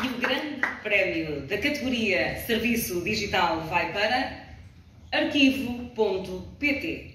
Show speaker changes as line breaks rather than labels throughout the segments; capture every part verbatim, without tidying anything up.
E o grande prémio da categoria Serviço Digital vai para arquivo ponto pt.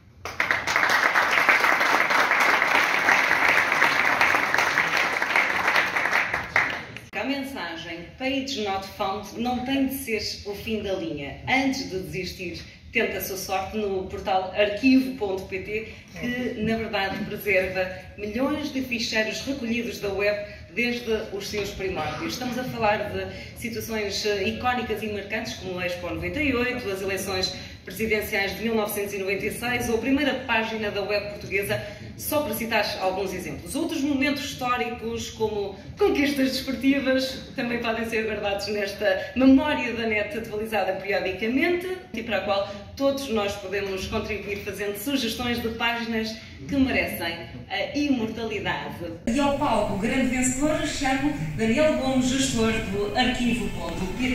A mensagem Page Not Found não tem de ser o fim da linha. Antes de desistir, tenta a sua sorte no portal arquivo ponto pt, que na verdade preserva milhões de ficheiros recolhidos da web desde os seus primórdios. Estamos a falar de situações icónicas e marcantes como a Expo noventa e oito, as eleições presidenciais de mil novecentos e noventa e seis ou a primeira página da web portuguesa, só para citar alguns exemplos. Outros momentos históricos, como conquistas desportivas, também podem ser guardados nesta memória da net atualizada periodicamente e para a qual todos nós podemos contribuir fazendo sugestões de páginas que merecem a imortalidade. E ao palco, o grande vencedor, chamo Daniel Gomes, gestor do arquivo ponto pt.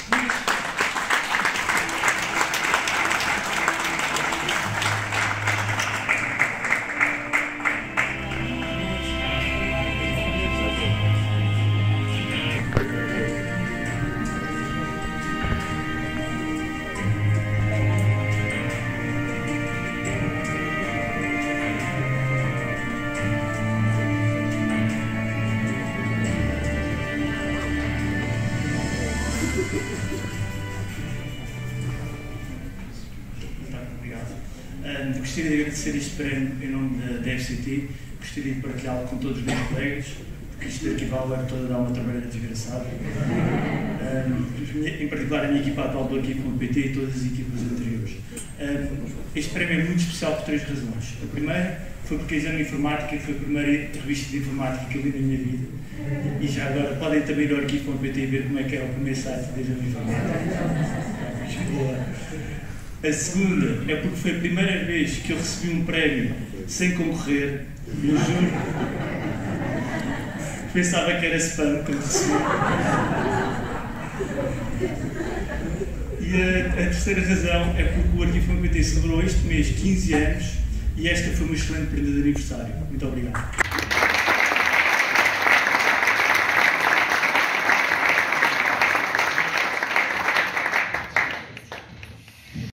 Obrigado. Um, gostaria de agradecer este prémio em nome da, da F C T, gostaria de partilhá-lo com todos os meus colegas, porque isto aqui vale a toda dá uma trabalhada desgraçada. Um, em particular a minha equipa atual do arquivo ponto pt e todas as equipas anteriores. Um, este prémio é muito especial por três razões. A primeira foi porque a Exame Informática foi a primeira revista de informática que eu li na minha vida. E já agora podem também ir ao arquivo ponto pt e ver como é que era o primeiro site da Exame Informática. A segunda é porque foi a primeira vez que eu recebi um prémio sem concorrer, eu juro. Pensava que era spam quando recebi. E a, a terceira razão é porque o arquivo ponto pt celebrou este mês quinze anos e esta foi uma excelente prenda de aniversário. Muito obrigado.